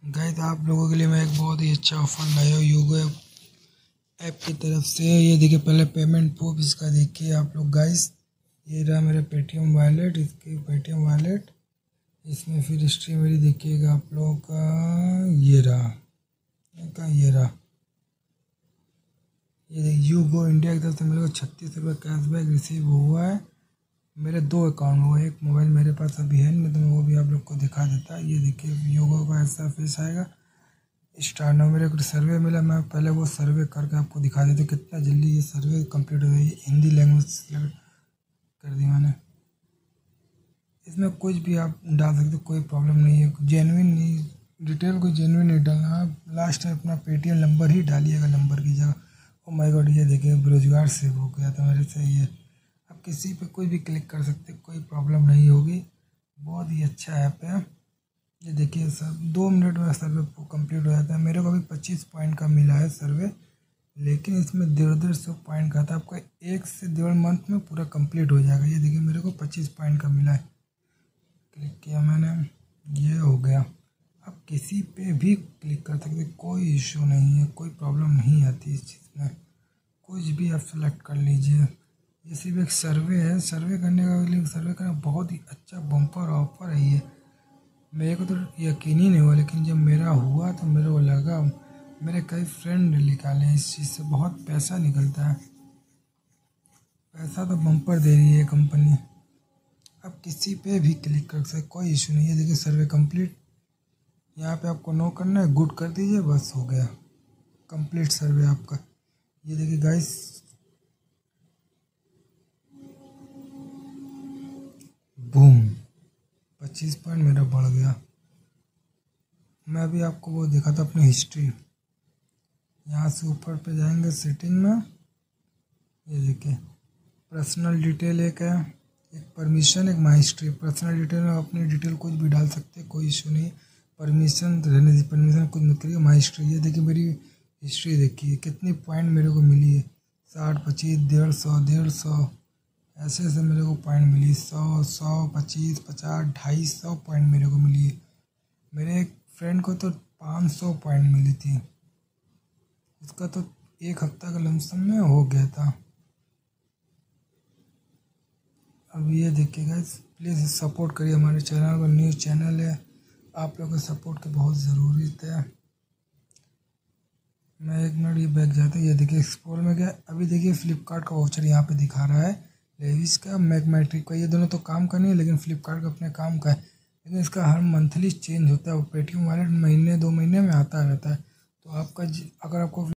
Guys आप लोगों के लिए मैं एक बहुत ही अच्छा ऑफर लाया हूँ यूगो ऐप की तरफ से। ये देखिए पहले पेमेंट प्रूफ इसका देखिए आप लोग गाइस। ये रहा मेरा पेटीएम वॉलेट, इसके पेटीएम वॉलेट। इसमें फिर हिस्ट्री मेरी देखिएगा आप लोगों का। ये रहा ये देखिए यूगो इंडिया की तरफ से मेरे को 36 रुपये कैशबैक रिसीव हुआ है। मेरे 2 अकाउंट हुआ, एक मोबाइल मेरे पास अभी है नहीं तो मैं वो भी आप लोग को दिखा देता। ये देखिए यूगो का ऐसा फेस आएगा। स्टार नाउ मेरे को सर्वे मिला, मैं पहले वो सर्वे करके आपको दिखा देता कितना जल्दी ये सर्वे कंप्लीट हो गई। हिंदी लैंग्वेज सेलेक्ट कर दी मैंने। इसमें कुछ भी आप डाल सकते, कोई प्रॉब्लम नहीं है। जेन्युइन नहीं, डिटेल को जेन्युइन नहीं डालना, आप लास्ट में अपना पेटीएम नंबर ही डालिएगा नंबर की जगह। ओ माय गॉड, ये देखिए बेरोजगार सेव हो गया था मेरे से। ये आप किसी पे कोई भी क्लिक कर सकते, कोई प्रॉब्लम नहीं होगी। बहुत ही अच्छा ऐप है। ये देखिए सर 2 मिनट में सर्वे कंप्लीट हो जाता है। मेरे को अभी 25 पॉइंट का मिला है सर्वे, लेकिन इसमें 150 पॉइंट का था। आपका 1 से 1.5 मंथ में पूरा कंप्लीट हो जाएगा। ये देखिए मेरे को 25 पॉइंट का मिला है। क्लिक किया मैंने, ये हो गया। आप किसी पे भी क्लिक कर सकते, कोई इशू नहीं है, कोई प्रॉब्लम नहीं आती इस चीज़ में। कुछ भी आप सेलेक्ट कर लीजिए। ये सिर्फ एक सर्वे है, सर्वे करने का लिए सर्वे करना बहुत ही अच्छा बम्पर ऑफर है ये। मेरे को तो यकीन ही नहीं हुआ, लेकिन जब मेरा हुआ तो मेरे को लगा। मेरे कई फ्रेंड निकाले, इस चीज़ से बहुत पैसा निकलता है। पैसा तो बम्पर दे रही है कंपनी। आप किसी पे भी क्लिक कर सकते, कोई इशू नहीं है। देखिए सर्वे कंप्लीट, यहाँ पे आपको नो करना है, गुड कर दीजिए, बस हो गया कंप्लीट सर्वे आपका। ये देखिए गाइस, बूम 25 पॉइंट मेरा बढ़ गया। मैं अभी आपको वो दिखा था अपनी हिस्ट्री। यहाँ से ऊपर पे जाएंगे सेटिंग में। ये देखिए पर्सनल डिटेल एक है, एक परमिशन, एक माई हिस्ट्री। पर्सनल डिटेल में अपनी डिटेल कुछ भी डाल सकते, कोई इशू नहीं। परमिशन रहने दीजिए, परमिशन कुछ मत करिए। माई हिस्ट्री, ये देखिए मेरी हिस्ट्री देखिए कितनी पॉइंट मेरे को मिली है। 60, 25, 150, ऐसे ऐसे मेरे को पॉइंट मिली। 100, 25, 50, 250 पॉइंट मेरे को मिली है। मेरे एक फ्रेंड को तो 500 पॉइंट मिली थी। उसका तो 1 हफ्ता का लमसम में हो गया था। अब ये देखिएगा, प्लीज़ सपोर्ट करिए हमारे चैनल को। न्यूज़ चैनल है, आप लोगों के सपोर्ट की बहुत ज़रूरत है। मैं 1 मिनट ये बैक जाता है। ये देखिए एक्सप्लोर में गया। अभी देखिए फ्लिपकार्ट का वाउचर यहाँ पे दिखा रहा है, लेविस का, मैग्नेटिक का। ये दोनों तो काम का नहीं है, लेकिन फ्लिपकार्ट का अपने काम का है। लेकिन इसका हर मंथली चेंज होता है। पेटीएम वॉलेट महीने 2 महीने में आता रहता है। तो आपका अगर आपको